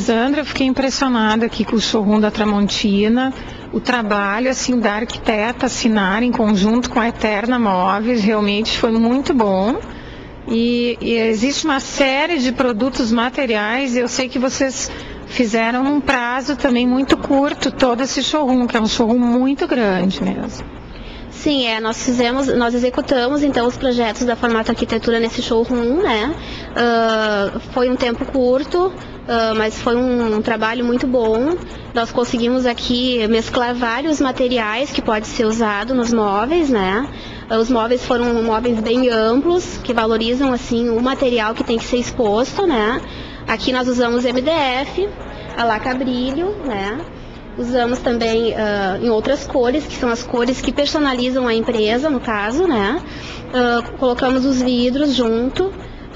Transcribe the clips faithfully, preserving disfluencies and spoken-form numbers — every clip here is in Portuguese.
Lisandra, eu fiquei impressionada aqui com o showroom da Tramontina, o trabalho assim da arquiteta assinar em conjunto com a Eterna Móveis, realmente foi muito bom. E, e existe uma série de produtos materiais, eu sei que vocês fizeram num prazo também muito curto todo esse showroom, que é um showroom muito grande mesmo. Sim, é, nós fizemos, nós executamos então os projetos da Formato Arquitetura nesse showroom, né? Uh, foi um tempo curto, uh, mas foi um, um trabalho muito bom. Nós conseguimos aqui mesclar vários materiais que pode ser usado nos móveis, né? Uh, os móveis foram móveis bem amplos, que valorizam assim o material que tem que ser exposto, né? Aqui nós usamos M D F, a laca brilho, né? Usamos também uh, em outras cores, que são as cores que personalizam a empresa, no caso, né? Uh, colocamos os vidros junto, uh,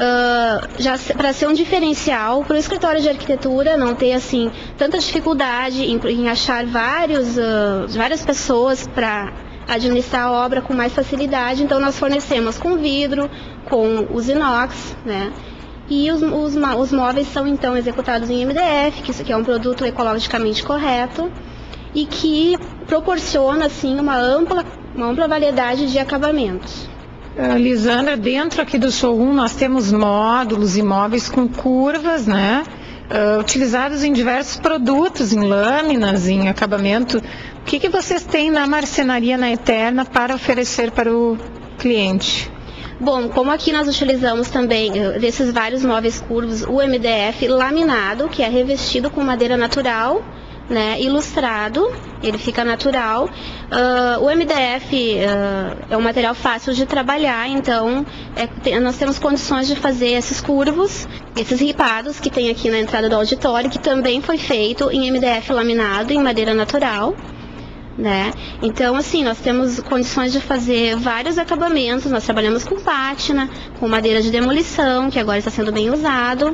já para ser um diferencial para o escritório de arquitetura não ter assim tanta dificuldade em, em achar vários, uh, várias pessoas para administrar a obra com mais facilidade. Então nós fornecemos com vidro, com os inox, né? E os, os, os móveis são então executados em M D F, que, que é um produto ecologicamente correto e que proporciona assim uma ampla, uma ampla variedade de acabamentos. Uh, Lisandra, dentro aqui do showroom nós temos módulos e móveis com curvas, né? Uh, utilizados em diversos produtos, em lâminas, em acabamento. O que, que vocês têm na marcenaria na Eterna para oferecer para o cliente? Bom, como aqui nós utilizamos também, desses vários móveis curvos, o M D F laminado, que é revestido com madeira natural, né, ilustrado, ele fica natural. Uh, o M D F uh, é um material fácil de trabalhar, então é, tem, nós temos condições de fazer esses curvos, esses ripados que tem aqui na entrada do auditório, que também foi feito em M D F laminado, em madeira natural. Né? Então, assim, nós temos condições de fazer vários acabamentos. Nós trabalhamos com pátina, com madeira de demolição, que agora está sendo bem usado,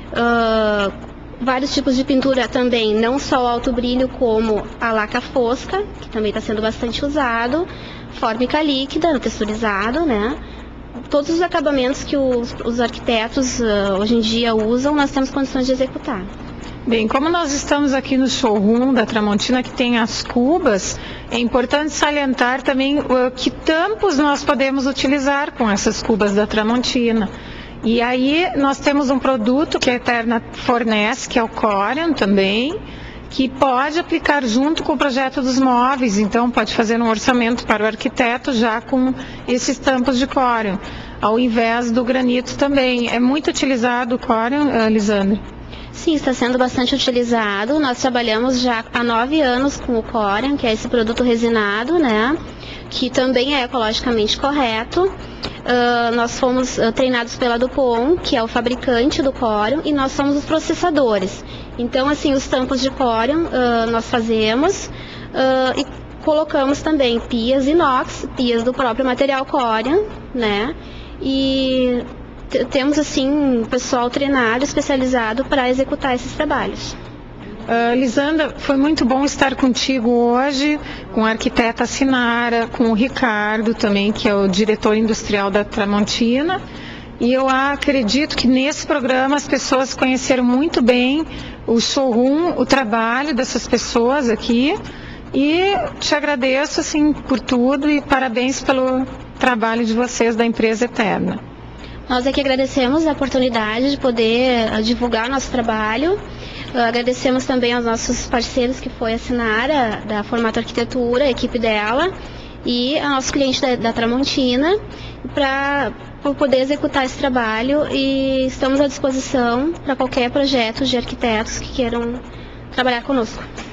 uh, vários tipos de pintura também, não só o alto brilho, como a laca fosca, que também está sendo bastante usado, fórmica líquida, texturizado, né? Todos os acabamentos que os, os arquitetos uh, hoje em dia usam, nós temos condições de executar. Bem, como nós estamos aqui no showroom da Tramontina, que tem as cubas, é importante salientar também uh, que tampos nós podemos utilizar com essas cubas da Tramontina. E aí nós temos um produto que a Eterna fornece, que é o Corian também, que pode aplicar junto com o projeto dos móveis, então pode fazer um orçamento para o arquiteto já com esses tampos de Corian, ao invés do granito também. É muito utilizado o Corian, uh, Lisandra? Sim, está sendo bastante utilizado. Nós trabalhamos já há nove anos com o Corian, que é esse produto resinado, né? Que também é ecologicamente correto. Uh, nós fomos uh, treinados pela Dupont, que é o fabricante do Corian, e nós somos os processadores. Então, assim, os tampos de Corian uh, nós fazemos uh, e colocamos também pias inox, pias do próprio material Corian, né? E temos assim um pessoal treinado, especializado para executar esses trabalhos. Uh, Lisandra, foi muito bom estar contigo hoje, com a arquiteta Sinara, com o Ricardo também, que é o diretor industrial da Tramontina. E eu acredito que nesse programa as pessoas conheceram muito bem o showroom, o trabalho dessas pessoas aqui. E te agradeço assim, por tudo e parabéns pelo trabalho de vocês da empresa Eterna. Nós é que agradecemos a oportunidade de poder divulgar nosso trabalho. Agradecemos também aos nossos parceiros, que foi a Sinara, da Formato Arquitetura, a equipe dela, e ao nosso cliente da, da Tramontina, para poder executar esse trabalho, e estamos à disposição para qualquer projeto de arquitetos que queiram trabalhar conosco.